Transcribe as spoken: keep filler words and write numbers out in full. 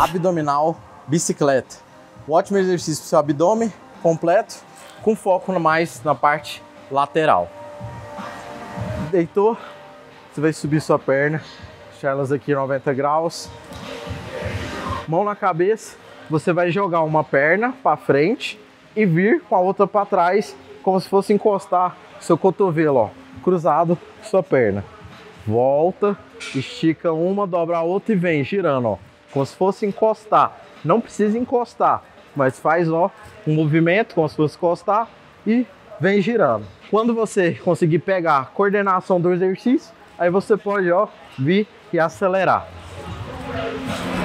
abdominal bicicleta. Um ótimo exercício para o seu abdômen completo, com foco mais na parte lateral. Deitou, você vai subir sua perna, deixar elas aqui noventa graus. Mão na cabeça, você vai jogar uma perna para frente e vir com a outra para trás, como se fosse encostar seu cotovelo, ó, cruzado sua perna. Volta, estica uma, dobra a outra e vem girando, ó, como se fosse encostar. Não precisa encostar, mas faz, ó, um movimento como se fosse encostar e vem girando. Quando você conseguir pegar a coordenação do exercício, aí você pode, ó, vir e acelerar.